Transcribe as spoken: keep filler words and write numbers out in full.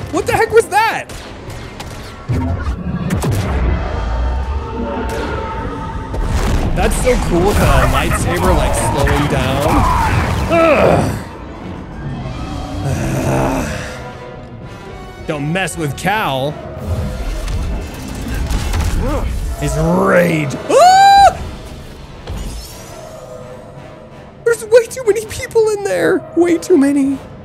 What the heck was that? That's so cool with a lightsaber like slowing down. Ugh. Don't mess with Cal. His rage. Ah! There's way too many people in there. Way too many.